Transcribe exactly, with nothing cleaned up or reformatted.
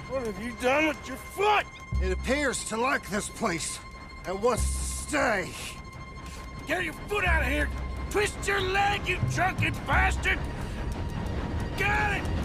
What have you done with your foot? It appears to like this place and wants to stay. Get your foot out of here! Twist your leg, you drunken bastard! Got it!